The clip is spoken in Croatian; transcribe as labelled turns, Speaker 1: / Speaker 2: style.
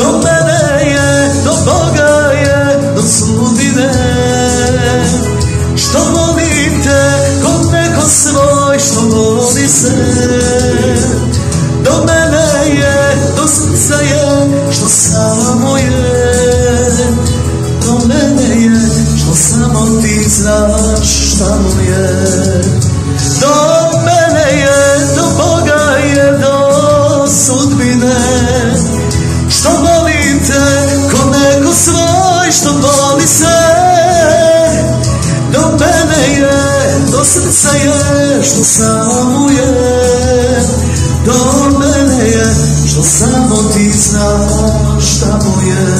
Speaker 1: do mene je, do Boga je, do sudbine. Što volim te, kod neko svoj, što voli se. Do mene je, do srca je, što samo je. Do mene je, što samo ti znaš šta mu je. Do mene je, do Boga je, do sudbine. Što volim te, ko neko svoj, što voli se. Do mene je, do srca je, što samo je. Do mene je, što samo ti znaš šta mu je.